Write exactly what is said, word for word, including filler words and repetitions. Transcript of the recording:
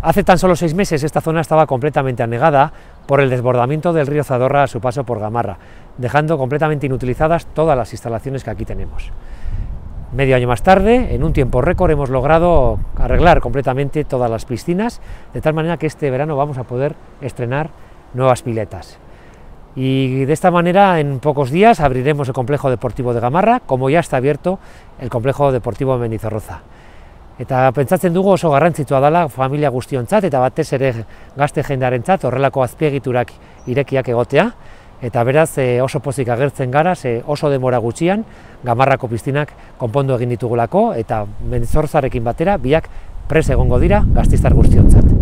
Hace tan solo seis meses esta zona estaba completamente anegada por el desbordamiento del río Zadorra a su paso por Gamarra, dejando completamente inutilizadas todas las instalaciones que aquí tenemos. Medio año más tarde, en un tiempo récord, hemos logrado arreglar completamente todas las piscinas, de tal manera que este verano vamos a poder estrenar nuevas piletas. Y de esta manera, en pocos días, abriremos el complejo deportivo de Gamarra, como ya está abierto el complejo deportivo de Mendizorroza. Eta pentsatzen dugu oso garrantzitsua dela familia guztiontzat eta batez ere gazte jendearentzat horrelako azpiegiturak irekiak egotea, eta beraz oso pozik agertzen gara, ze oso denbora gutxian Gamarrako piztinak konpondu egin ditugulako eta Mendizorrozarekin batera biak prest egongo dira gasteiztar guztiontzat.